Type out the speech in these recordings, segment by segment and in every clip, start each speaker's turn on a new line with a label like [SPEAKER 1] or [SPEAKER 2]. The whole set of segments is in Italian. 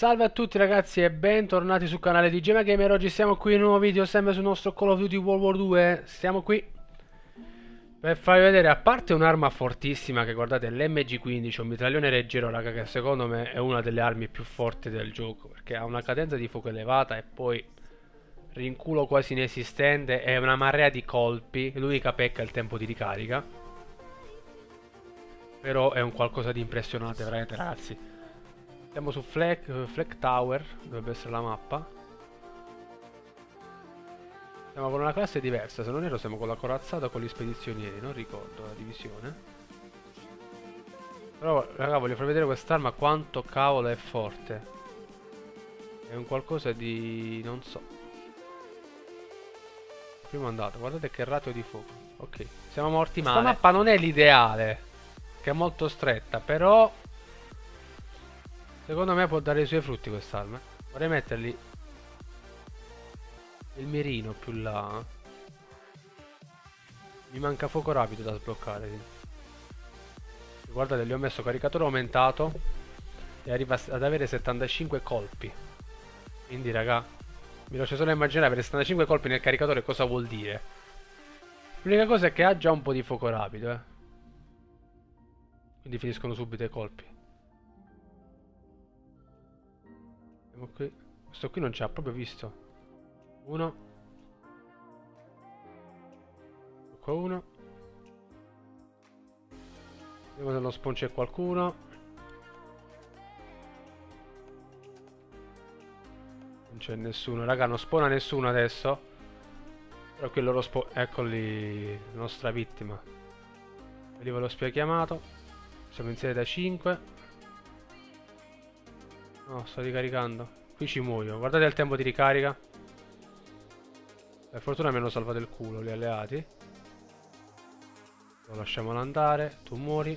[SPEAKER 1] Salve a tutti ragazzi e bentornati sul canale di Gemma Gamer. Oggi siamo qui in un nuovo video sempre sul nostro Call of Duty World War 2. Siamo qui per farvi vedere, a parte un'arma fortissima che guardate, l'MG15, un mitraglione leggero raga, che secondo me è una delle armi più forti del gioco, perché ha una cadenza di fuoco elevata e poi rinculo quasi inesistente e una marea di colpi. L'unica pecca è il tempo di ricarica, però è un qualcosa di impressionante veramente ragazzi. Siamo su Flag Tower, dovrebbe essere la mappa. Siamo con una classe diversa, se non erro siamo con la corazzata o con gli spedizionieri, non ricordo la divisione. Però raga, voglio farvi vedere quest'arma quanto cavolo è forte. È un qualcosa di... non so. Primo andato, guardate che ratio di fuoco. Ok, siamo morti male. Questa mappa non è l'ideale, che è molto stretta, però... secondo me può dare i suoi frutti quest'arma. Vorrei metterli il mirino più là. Mi manca fuoco rapido da sbloccare. Guardate, gli ho messo caricatore aumentato e arriva ad avere 75 colpi. Quindi raga, mi lascio solo immaginare avere 75 colpi nel caricatore cosa vuol dire. L'unica cosa è che ha già un po' di fuoco rapido, quindi finiscono subito i colpi. Qui. Questo qui non ci ha proprio visto. Uno. Qua uno. Vediamo se non spawn c'è qualcuno. Non c'è nessuno. Raga, non spawna nessuno adesso. Però qui loro spawn. Eccoli. La nostra vittima. Livello spia chiamato. Siamo in serie da 5. No, sto ricaricando. Qui ci muoio. Guardate il tempo di ricarica. Per fortuna mi hanno salvato il culo gli alleati. Lo lasciamolo andare. Tu muori.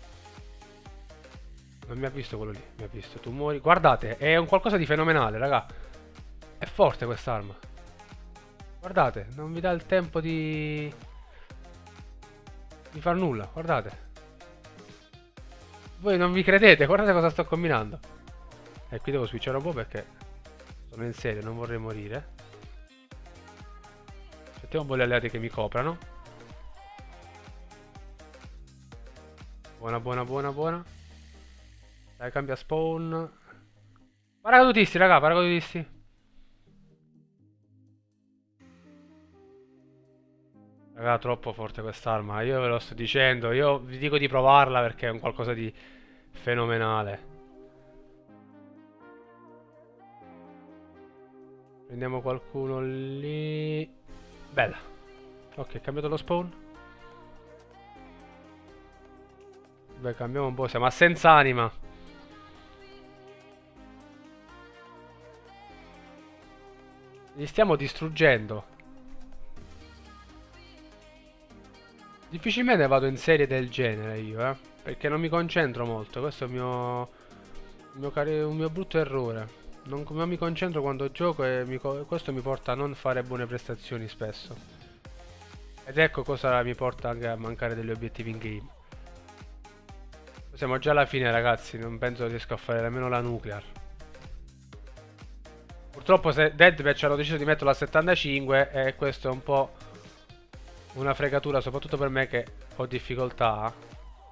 [SPEAKER 1] Non mi ha visto quello lì. Mi ha visto. Tu muori. Guardate, è un qualcosa di fenomenale, raga. È forte quest'arma. Guardate, non vi dà il tempo di far nulla. Guardate. Voi non vi credete. Guardate cosa sto combinando. E qui devo switchare un po' perché sono in serie, non vorrei morire. Aspettiamo un po' gli alleati che mi coprano. Buona, buona, buona, buona. Dai, cambia spawn. Paracadutisti, raga, paracadutisti. Raga, troppo forte quest'arma. Io ve lo sto dicendo. Io vi dico di provarla perché è un qualcosa di fenomenale. Prendiamo qualcuno lì. Bella. Ok, cambiato lo spawn. Beh, cambiamo un po'. Siamo a senza anima. Li stiamo distruggendo. Difficilmente vado in serie del genere io, perché non mi concentro molto. Questo è un mio brutto errore. Non mi concentro quando gioco e questo mi porta a non fare buone prestazioni spesso. Ed ecco cosa mi porta anche a mancare degli obiettivi in game. Siamo già alla fine ragazzi, non penso riesco a fare nemmeno la nuclear. Purtroppo se Deathmatch hanno deciso di metterlo a 75 e questo è un po' una fregatura, soprattutto per me che ho difficoltà.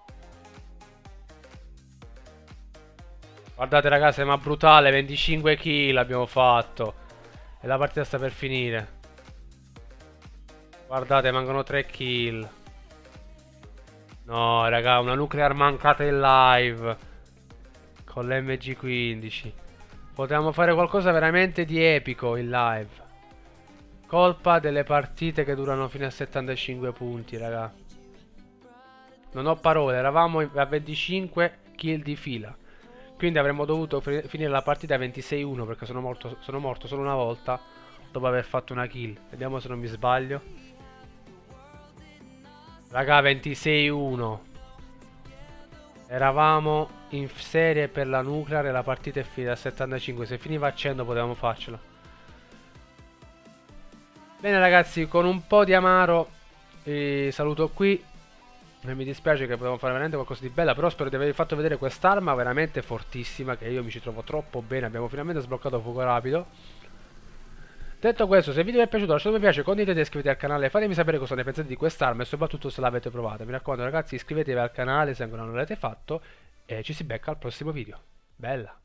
[SPEAKER 1] Guardate ragazzi, ma brutale, 25 kill abbiamo fatto. E la partita sta per finire. Guardate, mancano 3 kill. No, raga, una nuclear mancata in live. Con l'MG15. Potevamo fare qualcosa veramente di epico in live. Colpa delle partite che durano fino a 75 punti, raga. Non ho parole, eravamo a 25 kill di fila. Quindi avremmo dovuto finire la partita a 26-1 perché sono morto solo una volta dopo aver fatto una kill. Vediamo se non mi sbaglio. Raga, 26-1. Eravamo in serie per la nuclear e la partita è finita a 75. Se finiva a 100 potevamo farcela. Bene ragazzi, con un po' di amaro saluto qui. E mi dispiace che potevamo fare veramente qualcosa di bella, però spero di avervi fatto vedere quest'arma veramente fortissima, che io mi ci trovo troppo bene. Abbiamo finalmente sbloccato fuoco rapido. Detto questo, se il video vi è piaciuto lasciate un mi piace, condividete e iscrivetevi al canale, fatemi sapere cosa ne pensate di quest'arma e soprattutto se l'avete provata. Mi raccomando ragazzi, iscrivetevi al canale se ancora non l'avete fatto e ci si becca al prossimo video. Bella!